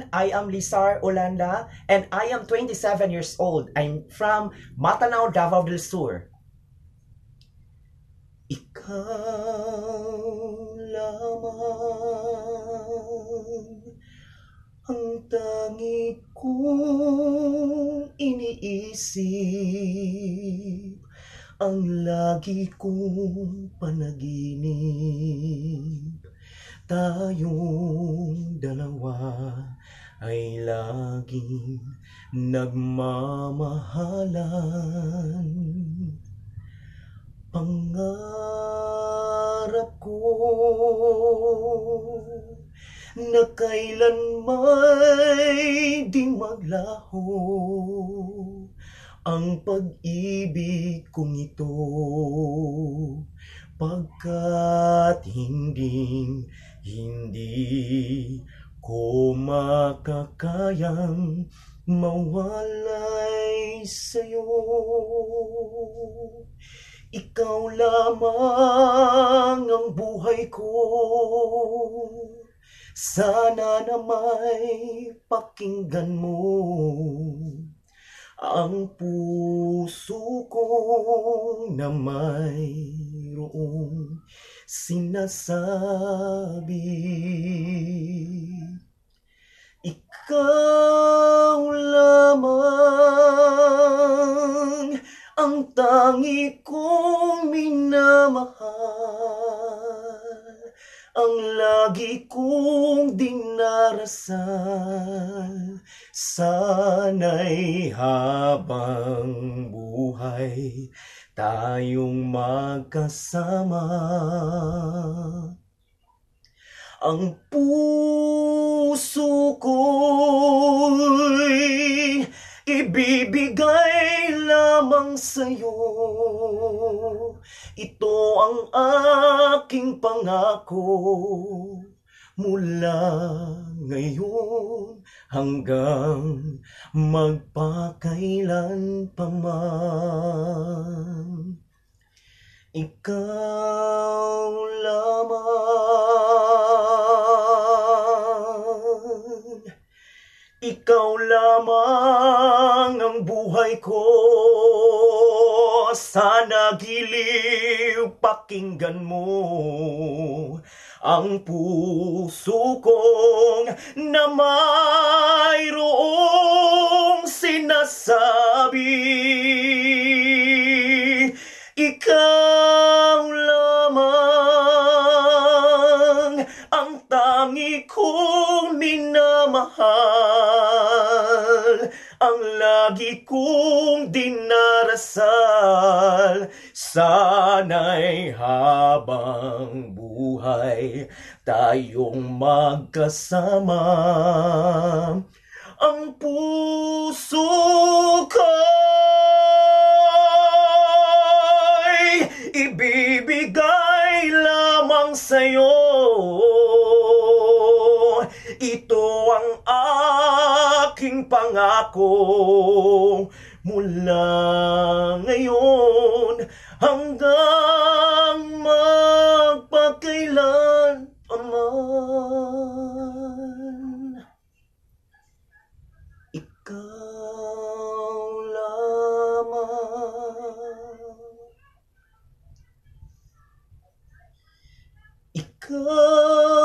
I am Lisar Olandan and I am 27 years old. I'm from Matanao, Davao Del Sur. Ikaw lamang ang tangi kong iniisip, ang lagi kong panaginip. Tayong dalawa ay laging nagmamahalan. Pangarap ko na kailan may di maglaho ang pag-ibig kong ito, pagkat hindi ko makakayang mawalay sa'yo. Ikaw lamang ang buhay ko, sana na may pakinggan mo ang puso ko na mayroong sinasabi. Ikaw lamang ang tangi kong minamahal, ang lagi kong dinarasal. Sana'y habang buhay tayong magkasama. Ang puso ko'y ibibigay lamang sa'yo. Ito ang aking pangako mula ngayon hanggang magpakailan pa man. Ikaw lamang, ikaw lamang ang buhay ko. Sana giliw pakinggan mo ang puso kong na mayroong sinasabi. Ikaw lamang ang tangi kong minamahal, ang lagi kong dinarasal. Sana'y habang buhay tayong magkasama. Ang puso ko'y ibibigay lamang sa'yo. Ito ang aking pangako mula ngayon hanggang magpakailan pa man. Ikaw lamang, ikaw